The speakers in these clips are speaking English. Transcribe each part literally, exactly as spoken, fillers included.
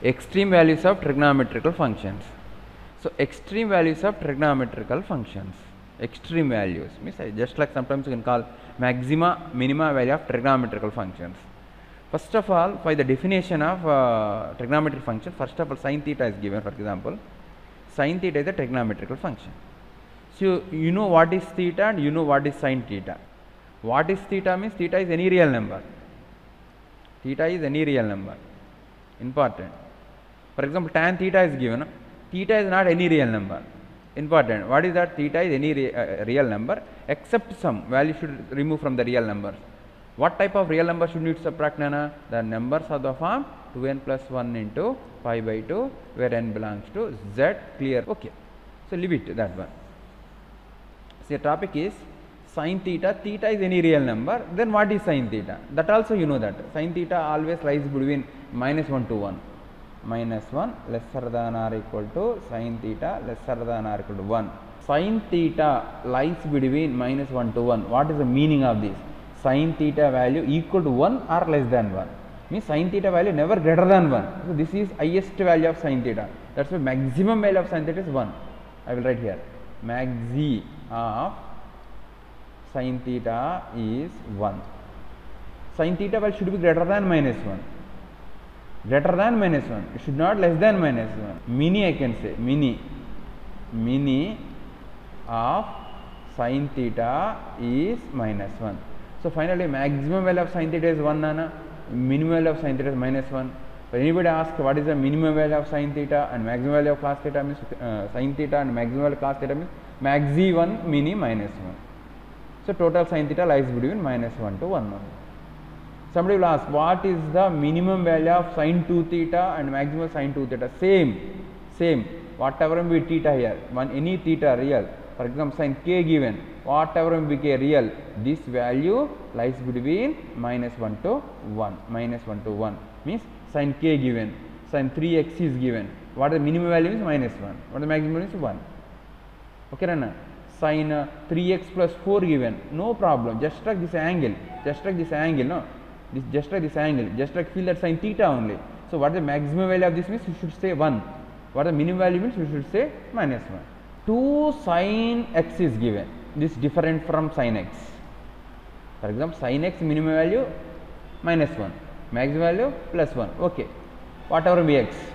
extreme values of trigonometrical functions. So extreme values of trigonometrical functions. Extreme values means just like sometimes you can call maxima, minima value of trigonometrical functions. First of all, by the definition of uh, trigonometric function, first of all sin theta is given. For example, sin theta is a trigonometrical function. So you know what is theta and you know what is sin theta. What is theta means theta is any real number. Theta is any real number. Important. For example, tan theta is given. Theta is not any real number. Important. What is that? Theta is any re uh, real number except some value should remove from the real numbers. What type of real number should need to subtract, Nana? The numbers of the form two n plus one into pi by two, where n belongs to z. Clear? Okay. So leave it that one. So the topic is sin theta. Theta is any real number. Then what is sin theta? That also you know that. Sin theta always lies between minus one to one. Minus one lesser than or equal to sin theta lesser than or equal to one. Sin theta lies between minus one to one. What is the meaning of this? Sin theta value equal to one or less than one. Means sin theta value never greater than one. So this is highest value of sin theta. That's why maximum value of sin theta is one. I will write here. Maxi of sin theta is one. Sin theta value should be greater than minus one. Greater than minus one. It should not less than minus one. Mini I can say. Mini. Mini of sin theta is minus one. So finally maximum value of sin theta is one, Nana. Minimum value of sin theta is minus one. So anybody ask what is the minimum value of sin theta and maximum value of cos theta means uh, sin theta and maximum value of cos theta means maxi one, mini minus one. So total sin theta lies between minus one to one. Somebody will ask what is the minimum value of sin two theta and maximum sin two theta? Same, same. Whatever may be theta here, one any theta real. For example, sin k given, whatever may be k real, this value lies between minus one to one. Minus one to one means sin k given, sin three x is given. What the minimum value is minus one. What the maximum is one. Okay, Rana? Sin uh, three x plus four given, no problem. Just like this angle, just like this angle, no. This just like this angle, just like feel that sin theta only. So what the maximum value of this means? You should say one. What the minimum value means? You should say minus one. two sin x is given. This is different from sin x. For example, sin x minimum value minus one, maximum value plus one. Okay. Whatever be x.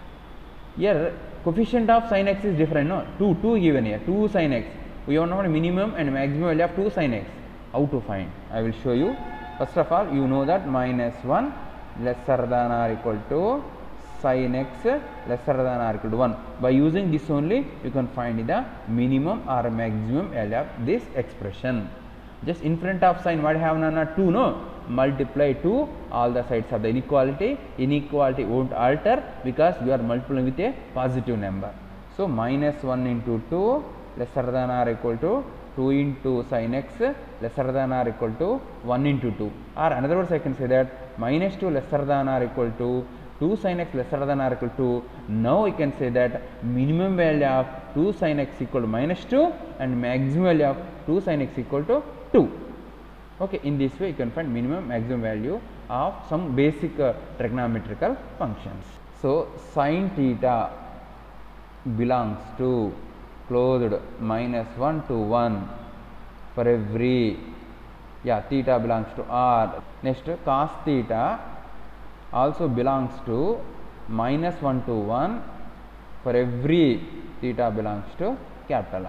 Here coefficient of sin x is different. No, two, two given here. two sin x. We want to find minimum and maximum value of two sin x. How to find? I will show you. First of all, you know that minus one lesser than or equal to sin x lesser than or equal to one. By using this only, you can find the minimum or maximum value of this expression. Just in front of sin, what have Nana? two, no? Multiply two all the sides of the inequality. Inequality won't alter because we are multiplying with a positive number. So minus one into two lesser than or equal to two into sin x lesser than or equal to one into two. Or another words I can say that minus two lesser than or equal to two sin x lesser than or equal to. Now I can say that minimum value of two sin x equal to minus two and maximum value of two sin x equal to two. Okay, in this way you can find minimum maximum value of some basic uh, trigonometrical functions. So sin theta belongs to closed minus one to one for every, yeah, theta belongs to R. Next, cos theta also belongs to minus one to one for every theta belongs to capital R.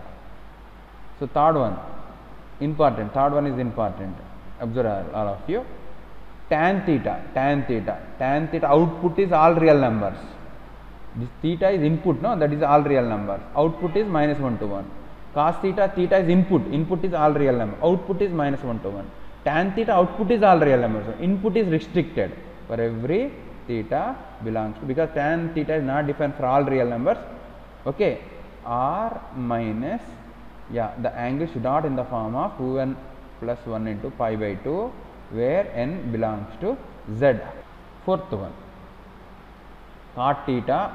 So third one, important, third one is important. Observe all of you. Tan theta, tan theta, tan theta output is all real numbers. This theta is input, no, that is all real numbers. Output is minus one to one. Cos theta, theta is input, input is all real number. Output is minus one to one. Tan theta output is all real numbers. So input is restricted for every theta belongs to, because tan theta is not different for all real numbers. Okay, R minus, yeah, the angle should not in the form of two n plus one into pi by two, where n belongs to z. Fourth one, cot theta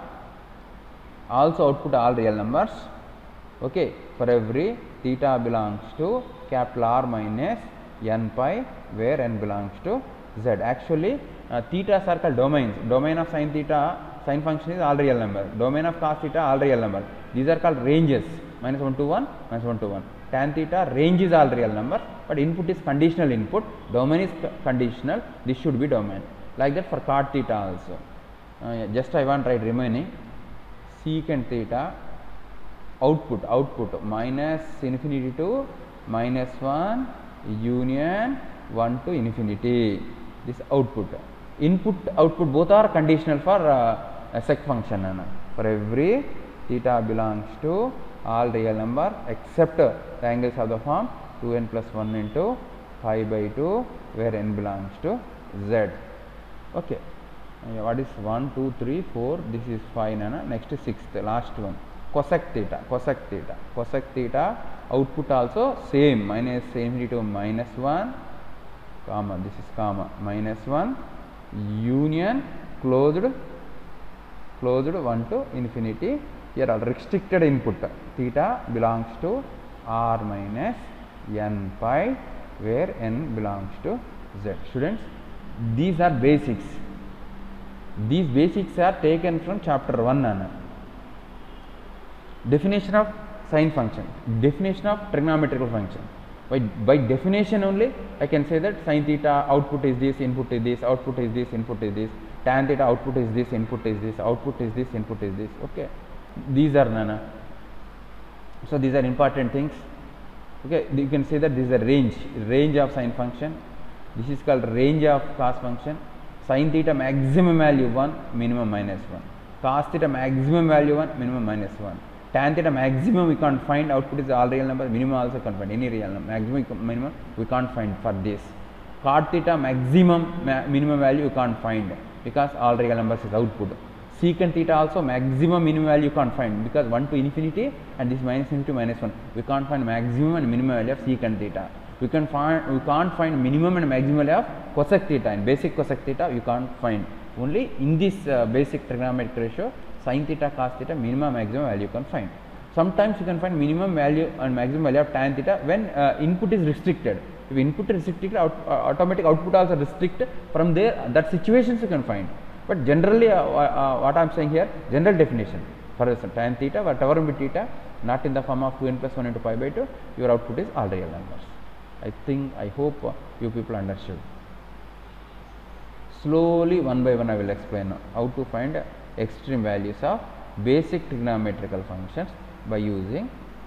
also output all real numbers. Okay, for every theta belongs to capital R minus n pi, where n belongs to z. Actually, uh, thetas are called domains. Domain of sin theta sine function is all real number. Domain of cos theta all real number. These are called ranges. Minus one to one, minus one to one. Tan theta range is all real number, but input is conditional input. Domain is conditional. This should be domain. Like that for cot theta also. Uh, just I want to write remaining secant theta output output minus infinity to minus one union one to infinity. This output. Input output both are conditional for uh, a sec function. Anna. For every theta belongs to all real number except uh, the angles of the form two n plus one into pi by two where n belongs to z. Okay. Uh, what is one, two, three, four? This is five. Nana. Next is sixth, last one. Cosec theta, cosec theta, cosec theta output also same minus infinity to minus one, comma, this is comma, minus one, union closed, closed one to infinity. Here are restricted input. Theta belongs to r minus n pi where n belongs to z. Students, these are basics. These basics are taken from chapter one. Anna. Definition of sine function, definition of trigonometrical function. By, by definition only I can say that sin theta output is this, input is this, output is this, input is this, tan theta output is this, input is this, output is this, input is this. Okay, these are nana. So these are important things. Okay, you can say that this is a range, range of sine function. This is called range of cos function. Sin theta maximum value one, minimum minus one. Cos theta maximum value one, minimum minus one. Tan theta maximum we can't find, output is all real number, minimum also can't find, any real number, maximum, minimum we can't find for this. Cot theta maximum, ma minimum value you can't find because all real numbers is output. Secant theta also maximum minimum value you can't find because one to infinity and this minus infinity minus one. We can't find maximum and minimum value of secant theta. We can find, we can't find minimum and maximum value of cosec theta. In basic cosec theta you can't find. Only in this uh, basic trigonometric ratio, sin theta, cos theta, minimum, maximum value you can find. Sometimes you can find minimum value and maximum value of tan theta when uh, input is restricted. If input is restricted, out, uh, automatic output also restricted. From there, that situations you can find. But generally, uh, uh, what I am saying here, general definition for example, tan theta, whatever be theta, not in the form of two n plus one into pi by two, your output is all real numbers. I think, I hope uh, you people understood. Slowly, one by one, I will explain how to find extreme values of basic trigonometrical functions by using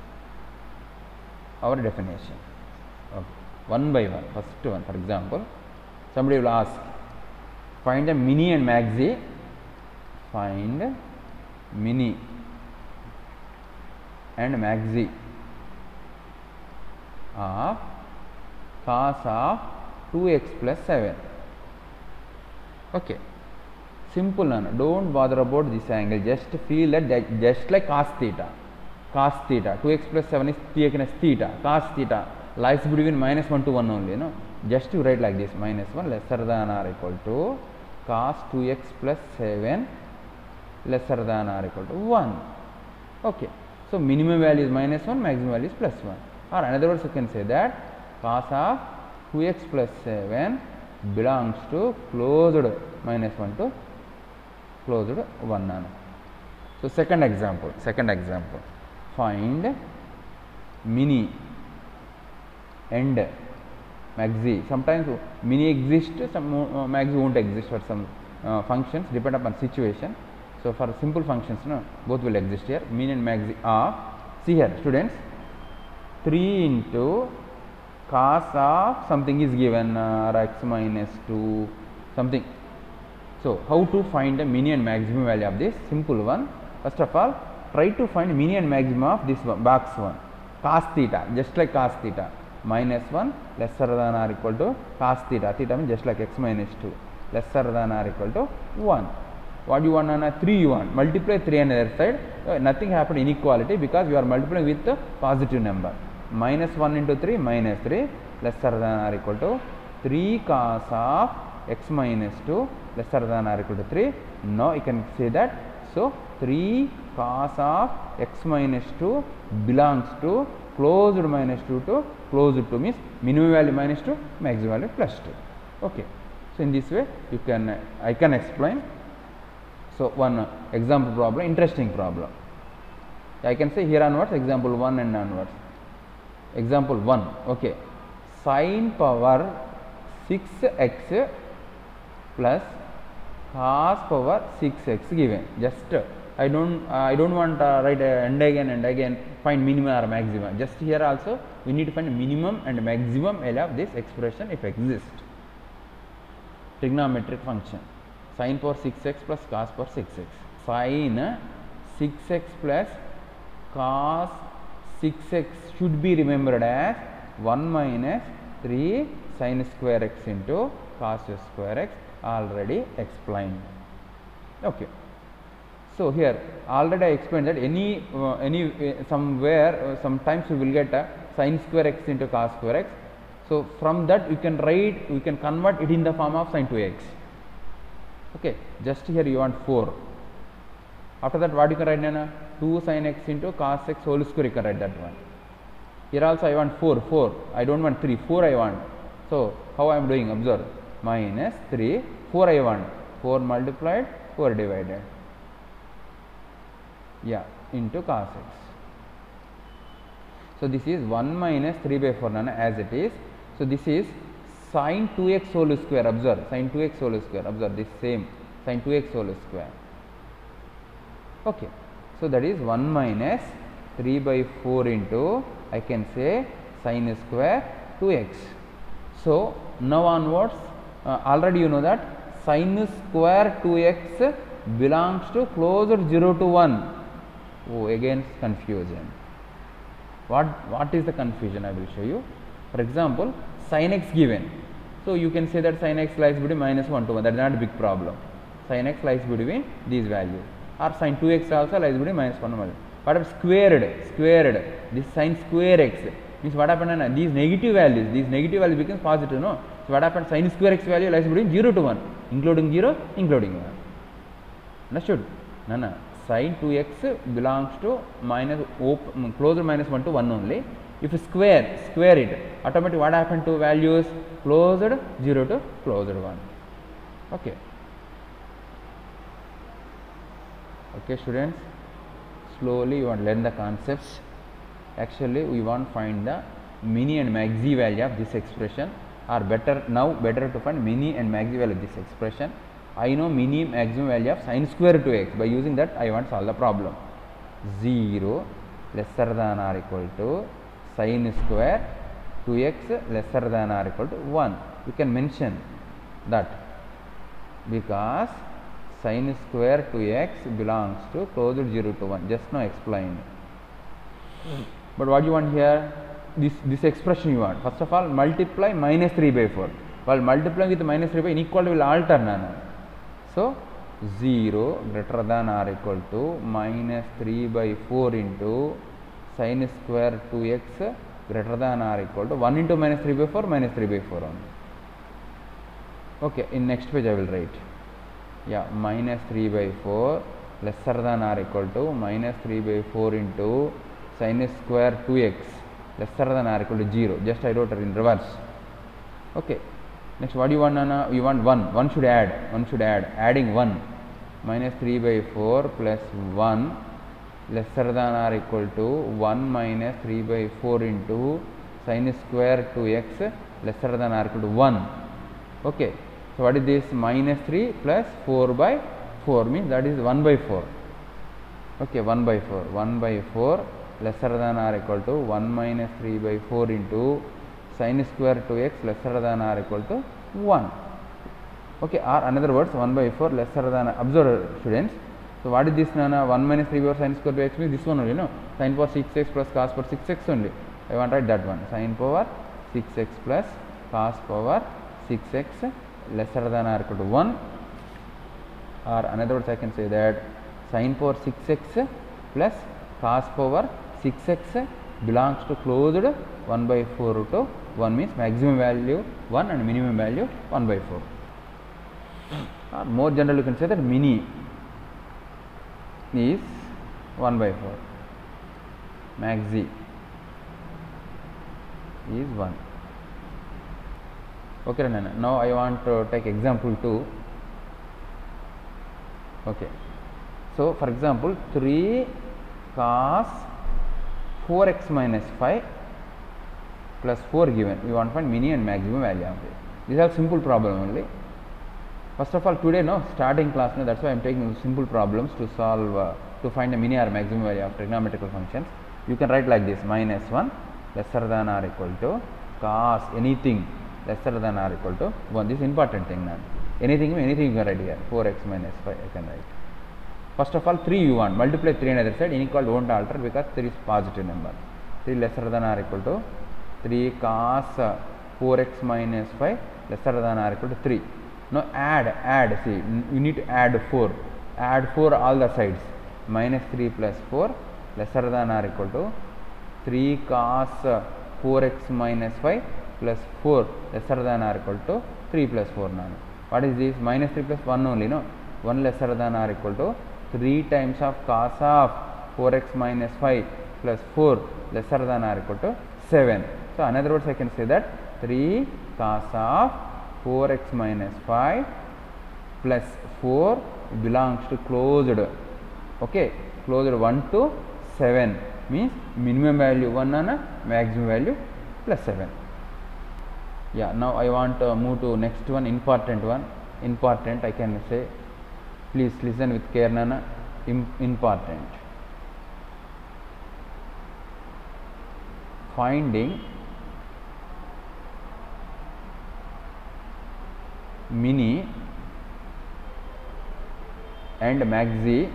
our definition. Okay. One by one. First one, for example, somebody will ask, find the mini and maxi, find mini and maxi of cos of two x plus seven. Okay. Simple, none. Don't bother about this angle. Just feel that, that just like cos theta. Cos theta. two x plus seven is taken as theta. Cos theta lies between minus one to one only. No? Just to write like this. Minus one lesser than or equal to cos two x plus seven lesser than or equal to one. Okay. So minimum value is minus one, maximum value is plus one. Or in other words, you can say that cos of two x plus seven belongs to closed minus one to closed one. Nano. So second example, second example, find mini and maxi. Sometimes mini exists, some uh, maxi won't exist for some uh, functions, depend upon situation. So for simple functions, no, both will exist here. Mini and maxi are, see here students, three into cos of something is given, uh, x minus two something. So how to find the mini and maximum value of this? Simple one. First of all, try to find mini and maximum of this one, box one, cos theta, just like cos theta, minus one lesser than or equal to cos theta, theta means just like x minus two, lesser than or equal to one. What you want, Nana? three you want, multiply three on the other side, uh, nothing happened, inequality, because you are multiplying with the positive number. Minus one into three, minus three, lesser than or equal to three cos of x minus two, lesser than or equal to three. Now you can say that, so three cos of x minus two belongs to closed minus two to closed two, means minimum value minus two, maximum value plus two. Okay. So in this way you can, uh, I can explain. So one uh, example problem, interesting problem. I can say here onwards example one and onwards. Example one, okay, sine power six x plus cos power six x given. Just uh, I don't uh, I don't want uh, write uh, and again and again find minimum or maximum. Just here also we need to find minimum and maximum value of this expression if exist. Trigonometric function sine power six x plus cos power six x. Sine six x plus cos six x should be remembered as one minus three sine square x into cos square x, already explained. Okay. So here already I explained that any uh, any uh, somewhere uh, sometimes we will get a sine square x into cos square x. So from that we can write, we can convert it in the form of sine two x. Okay, just here you want four. After that what you can write now? two sine x into cos x whole square, you can write that one. Here also I want four, four. I don't want three, four I want. So how I am doing? Observe. Minus three, four I want. four multiplied, four divided. Yeah, into cos x. So this is one minus three by four nana as it is. So this is sine two x whole square. Observe, sine two x whole square. Observe this same sine two x whole square. Okay. So that is one minus three by four into, I can say, sine square two x. So now onwards, uh, already you know that sine square two x belongs to closer zero to one. Oh, again confusion. What what is the confusion? I will show you. For example, sin x given. So you can say that sin x lies between minus one to one. That is not a big problem. Sin x lies between these values. Or sin two x also lies between minus one to one. What if squared? Squared. This sin square x means what happened? These negative values. These negative values becomes positive. No. So what happened? Sin square x value lies between zero to one, including zero, including one. Understood? No, no. Sin two x belongs to minus closer minus one to one only. If you square square it, automatically what happened to values? Closer zero to closer one. Okay. Okay, students. Slowly you want to learn the concepts. Actually, we want to find the mini and maxi value of this expression, or better now better to find mini and maxi value of this expression. I know mini maximum value of sine square two x. By using that, I want to solve the problem. zero lesser than or equal to sine square two x lesser than or equal to one. You can mention that because sine square two x belongs to closer zero to one. Just now explained. But what you want here? This this expression you want. First of all, multiply minus three by four. While multiplying with minus three by, inequality will alter now. So zero greater than or equal to minus three by four into sine square two x greater than or equal to one into minus three by four, minus three by four only. Okay, in next page I will write. Yeah, minus three by four lesser than or equal to minus three by four into sine square two x lesser than or equal to zero. Just I wrote it in reverse. Okay. Next, what do you want, Nana? You want one. one should add. one should add. Adding one. Minus three by four plus one lesser than or equal to one minus three by four into sine square two x lesser than or equal to one. Okay. So, what is this? Minus three plus four by four means that is one by four. Okay. one by four. one by four lesser than or equal to one minus three by four into sine square two x lesser than or equal to one. Okay, or another words one by four lesser than, observe students. So what is this Nana? one minus three by four sine square by x means this one only, you know, sine power six x plus cos power six x only. I want to write that one, sine power six x plus cos power six x lesser than or equal to one, or another words I can say that sine power six x plus cos power six x belongs to closed one by four to one means maximum value one and minimum value one by four. Or more general you can say that mini is one by four, maxi is one. Okay, Nana. Now I want to take example two. Okay. So for example, three cos four x minus five plus four given. We want to find mini and maximum value of it. These are simple problem only. First of all, today no starting class, no, that's why I am taking simple problems to solve uh, to find the mini or maximum value of trigonometrical functions. You can write like this: minus one lesser than or equal to cos anything lesser than or equal to one. This is important thing now. Anything, anything you can write here. four x minus five I can write. First of all, three you want, multiply three on the other side, inequality won't alter because three is positive number. three lesser than or equal to three cos uh, four x minus five lesser than or equal to three. Now add, add, see, you need to add four. Add four all the sides. Minus three plus four lesser than or equal to three cos uh, four x minus five plus four lesser than or equal to three plus four. Now, what is this? Minus three plus one only, no? one lesser than or equal to three times of cos of four x minus five plus four lesser than or equal to seven. So, in other words, I can say that three cos of four x minus five plus four belongs to closed, okay, closed one to seven, means minimum value one and maximum value plus seven. Yeah, now I want to move to next one, important one. Important, I can say, please listen with care, Nana. Im important. Finding mini and maxi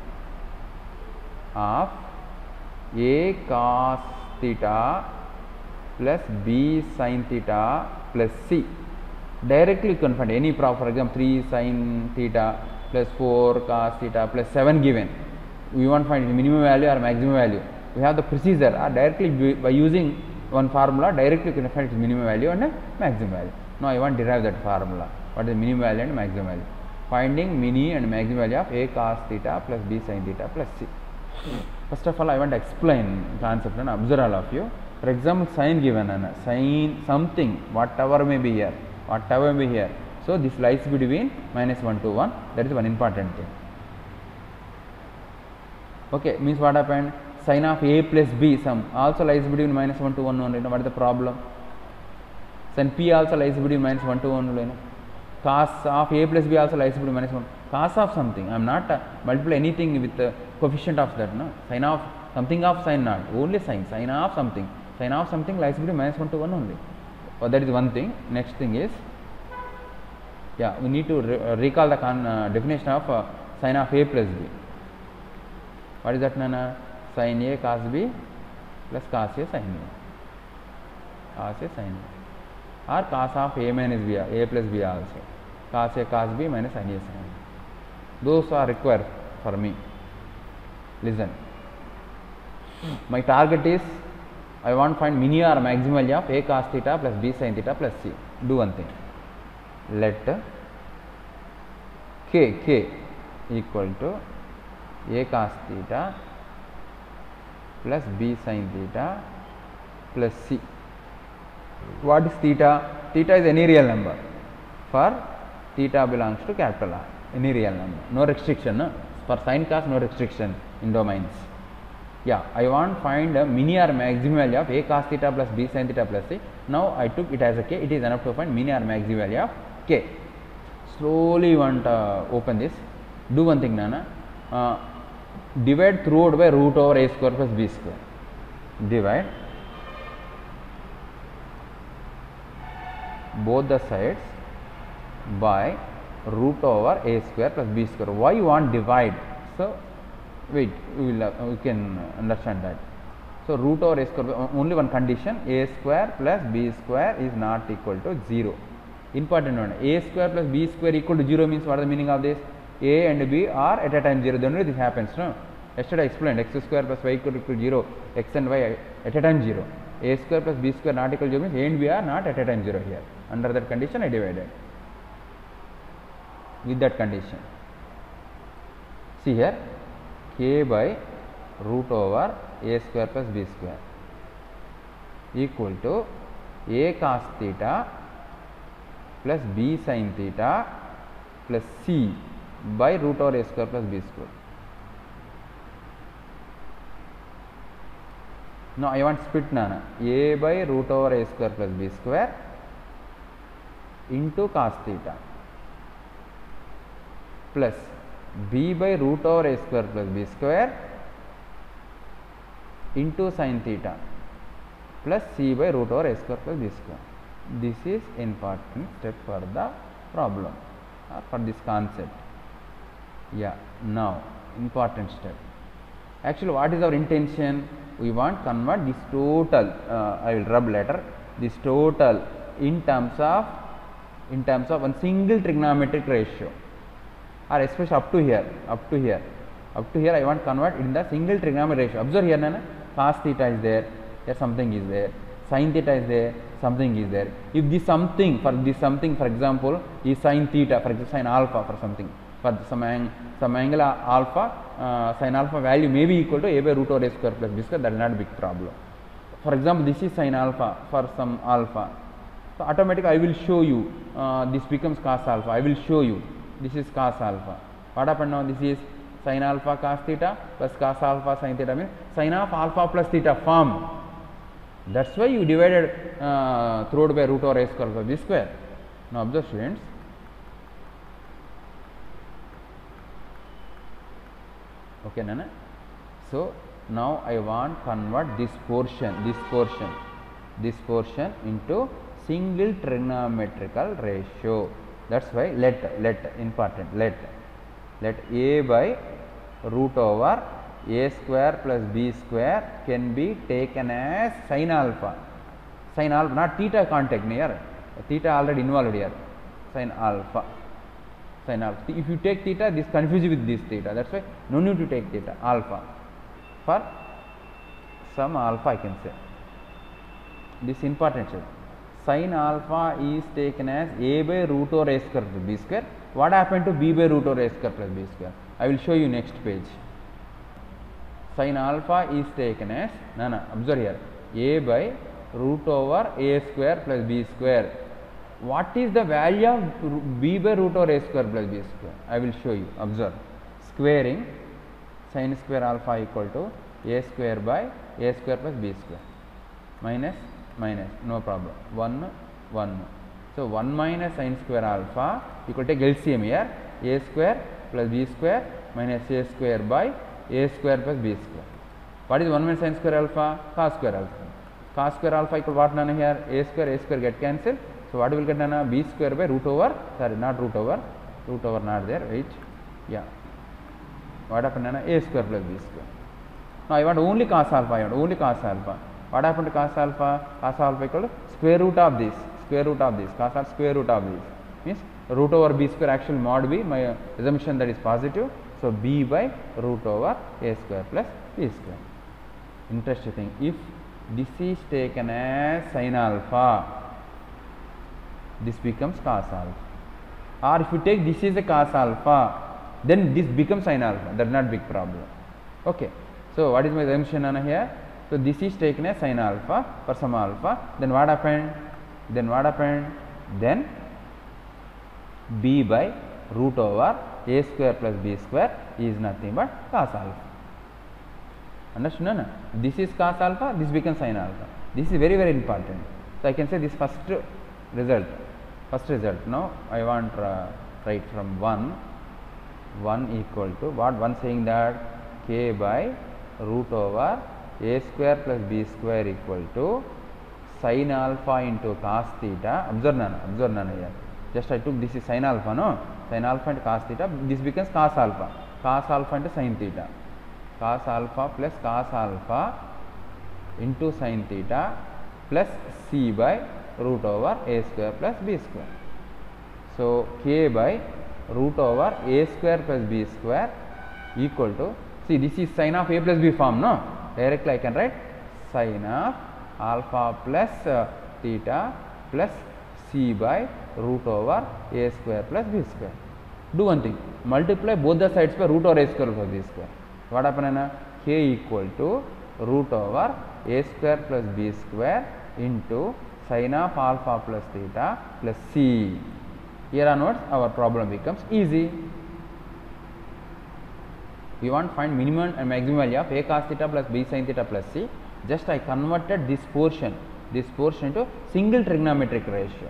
of a cos theta plus b sin theta plus c. Directly you can find any problem. For example, three sin theta plus four cos theta plus seven given. We want to find minimum value or maximum value. We have the procedure, or directly by using one formula, directly you can find its minimum value and maximum value. Now I want to derive that formula. What is minimum value and maximum value? Finding mini and maximum value of a cos theta plus b sin theta plus c. First of all, I want to explain concept and observe all of you. For example, sin given, and sin something, whatever may be here, whatever may be here. So this lies between minus one to one. That is one important thing. Okay, means what happened? Sin of a plus b sum also lies between minus one to one only. What is the problem? Sin p also lies between minus one to one only. Cos of a plus b also lies between minus one. Cos of something, I am not uh, multiply anything with the coefficient of that, no. Sin of something of sin not, only sin, sin of something. Sin of something lies between minus one to one only. Oh, that is one thing. Next thing is, yeah, we need to re uh, recall the con uh, definition of uh, sin of a plus b. What is that, Nana? Sin a cos b plus cos a sin a. Cos a sin a. Or cos of a minus b, a plus b also. Cos a cos b minus sin a sin a. Those are required for me. Listen. My target is, I want to find mini or maximum value of a cos theta plus b sin theta plus c. Do one thing. Let k, k equal to a cos theta plus b sin theta plus c. What is theta? Theta is any real number. For theta belongs to capital R, any real number. No restriction. No? For sin cos, no restriction in domains. Yeah, I want to find a mini or maximum value of a cos theta plus b sin theta plus c. Now I took it as a k. It is enough to find mini or maximum value of k. Slowly you want to uh, open this. Do one thing, Nana. Uh, divide throughout by root over a square plus b square. Divide both the sides by root over a square plus b square. Why you want divide? So wait, we will uh, we can understand that. So root over a square, only one condition, a square plus b square is not equal to zero. Important one, a square plus b square equal to zero means what is the meaning of this? A and b are at a time zero. Then only this happens, no? Yesterday I explained x square plus y equal to zero, x and y at a time zero. A square plus b square not equal to zero means a and b are not at a time zero here. Under that condition I divided. With that condition, see here, k by root over a square plus b square equal to a cos theta plus b sin theta plus c by root over a square plus b square. Now I want split nana, a by root over a square plus b square into cos theta plus b by root over a square plus b square into sin theta plus c by root over a square plus b square. This is important step for the problem or for this concept. Yeah, now important step. Actually, what is our intention? We want convert this total, uh, I will rub later, this total in terms of in terms of one single trigonometric ratio, or especially up to here, up to here, up to here I want convert in the single trigonometric ratio. Observe here, nana, cos theta is there, here something is there, sin theta is there, something is there. If this something, for this something, for example, is sin theta, for example, sin alpha for something, for some, ang some angle alpha, uh, sin alpha value may be equal to a by root over a square plus b square, that is not a big problem. For example, this is sin alpha for some alpha. So automatically I will show you, uh, this becomes cos alpha, I will show you, this is cos alpha. What happened now? This is sin alpha cos theta plus cos alpha sin theta, means sin of alpha plus theta form. That's why you divided uh, throughout by root over a square plus b square. Now observe students. Okay, nana. So now I want convert this portion, this portion, this portion into single trigonometrical ratio. That's why let let important let let a by root over a square plus b square can be taken as sin alpha, sin alpha, not theta contact here, theta already involved here, sin alpha, sin alpha. If you take theta, this confuses with this theta, that's why no need to take theta, alpha, for some alpha I can say. This important step. Sin alpha is taken as a by root over a square plus b square. What happened to b by root over a square plus b square? I will show you next page. Sin alpha is taken as, no, no, observe here, a by root over a square plus b square. What is the value of b by root over a square plus b square? I will show you. Observe. Squaring sin square alpha equal to a square by a square plus b square. Minus, minus, no problem. one, one. So one minus sin square alpha equal to L C M here, a square plus b square minus a square by a square plus b square. What is one minus sin square alpha? Cos square alpha. Cos square alpha equal what nana here? A square, a square get cancelled. So what will get nana? B square by root over, sorry, not root over, root over not there, wait, yeah. What happened nana? A square plus b square. Now I want only cos alpha, I want only cos alpha. What happened to cos alpha? Cos alpha equal to square root of this, square root of this, cos alpha square root of this, means root over b square, actual mod b, my assumption that is positive. So b by root over a square plus b square. Interesting thing, if this is taken as sin alpha, this becomes cos alpha. Or if you take this is a cos alpha, then this becomes sin alpha. That is not big problem. Okay. So what is my assumption on here? So this is taken as sin alpha for some alpha. Then what happened? Then what happened? Then b by root over a square plus b square is nothing but cos alpha. Understood? No? This is cos alpha, this becomes sin alpha. This is very very important. So I can say this first result, first result. Now I want uh, write from one, one equal to what? One saying that k by root over a square plus b square equal to sin alpha into cos theta. Observe nana, observe nana here. Just I took this is sin alpha, no? Sin alpha into cos theta, this becomes cos alpha. Cos alpha into sin theta. Cos alpha plus cos alpha into sin theta plus c by root over a square plus b square. So k by root over a square plus b square equal to, see this is sin of a plus b form, no? Directly I can write sin of alpha plus uh, theta plus c by root over a square plus b square. Do one thing, multiply both the sides by root over a square plus b square. What happened? K equal to root over a square plus b square into sin of alpha plus theta plus c. Here onwards our problem becomes easy. We want to find minimum and maximum value of a cos theta plus b sin theta plus c. Just I converted this portion, this portion to single trigonometric ratio.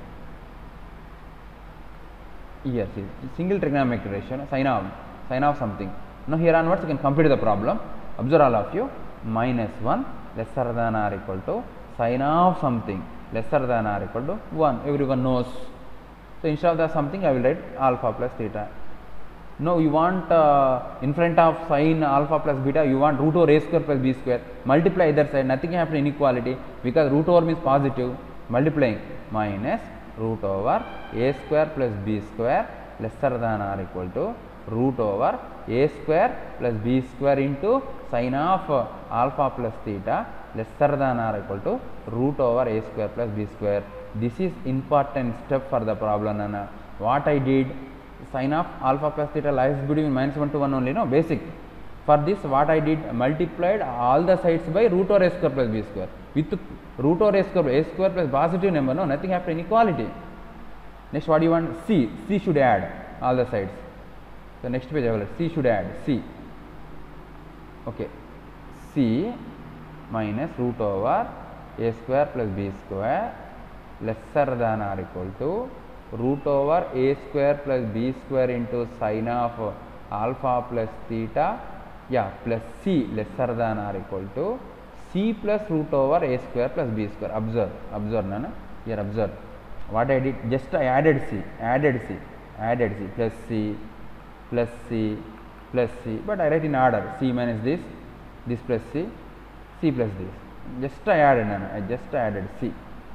Here, see, single trigonometric ratio, sine of, sine of something. Now here onwards you can complete the problem. Observe all of you, minus one lesser than or equal to sine of something lesser than or equal to one. Everyone knows. So instead of the something I will write alpha plus theta. No, you want uh, in front of sine alpha plus beta, you want root over a square plus b square. Multiply either side, nothing happen inequality, because root over means positive. Multiplying minus root over a square plus b square lesser than or equal to root over a square plus b square into sine of uh, alpha plus theta lesser than or equal to root over a square plus b square. This is important step for the problem, Nana. What I did, sine of alpha plus theta lies between minus one to one only, no, basic. For this what I did, multiplied all the sides by root over a square plus b square. With root over a square, a square plus positive number, no, nothing happen inequality. Next what do you want? C, C should add all the sides. So next page I will C should add, C. Okay, C minus root over a square plus b square lesser than or equal to root over a square plus b square into sine of alpha plus theta, yeah, plus c lesser than or equal to c plus root over a square plus b square. Observe, observe, Nana. Here observe. What I did, just I added c, added c, added c, plus c, plus c, plus c, but I write in order, c minus this, this plus c, c plus this. Just I added, Nana. I just added c.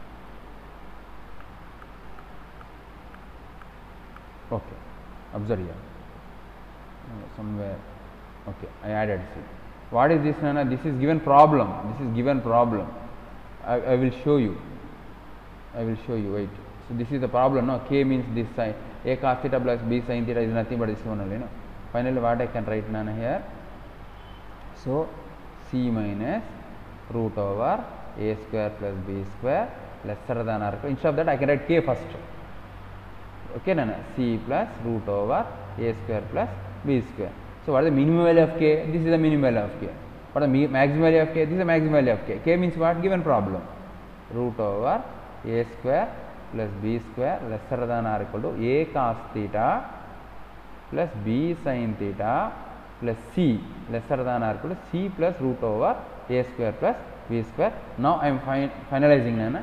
Okay, observe here, uh, somewhere, okay, I added C. What is this, Nana? This is given problem, this is given problem. I, I will show you, I will show you, wait. So this is the problem, no, K means this sine, A cos theta plus B sin theta is nothing but this one only, no. Finally, what I can write, Nana, here? So, C minus root over A square plus B square lesser than or equal, instead of that I can write K first. Okay, Nana, C plus root over a square plus b square. So what is the minimum value of k? This is the minimum value of k. What is the maximum value of k? This is the maximum value of k. K means what? Given problem. Root over a square plus b square lesser than or equal to a cos theta plus b sin theta plus c lesser than or equal to c plus root over a square plus b square. Now I am fin finalizing, Nana.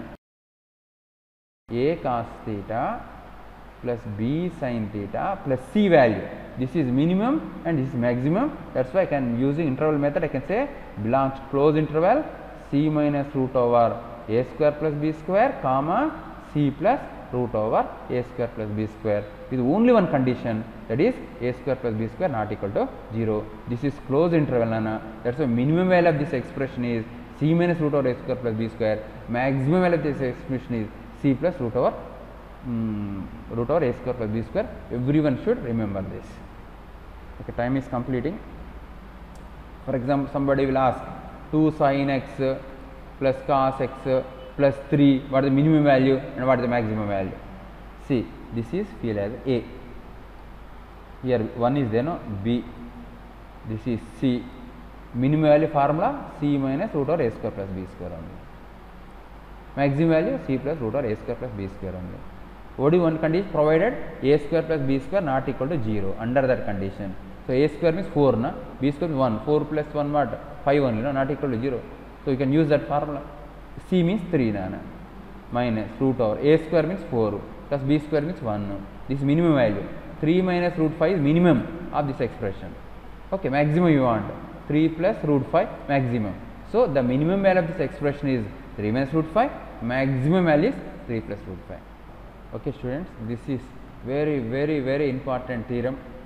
A cos theta plus b sin theta plus c value. This is minimum and this is maximum. That's why I can, using interval method, I can say belongs to closed interval c minus root over a square plus b square comma c plus root over a square plus b square with only one condition, that is a square plus b square not equal to zero. This is closed interval, Nana. That's why minimum value of this expression is c minus root over a square plus b square. Maximum value of this expression is c plus root over Mm, root over a square plus b square. Everyone should remember this. Okay, time is completing. For example, somebody will ask two sin x plus cos x plus three, what is the minimum value and what is the maximum value? See, this is feel as A. Here one is there, no, B. This is C. Minimum value formula C minus root over a square plus b square only. Maximum value C plus root over a square plus b square only. Only one condition, provided a square plus b square not equal to zero. Under that condition, so a square means four, na, b square means one, four plus one what? five only, no, not equal to zero. So you can use that formula. C means three, na, na, minus root over a square means four plus b square means one. This is minimum value. three minus root five is minimum of this expression. Okay, maximum you want three plus root five maximum. So the minimum value of this expression is three minus root five, maximum value is three plus root five. Okay, students, this is very very very important theorem.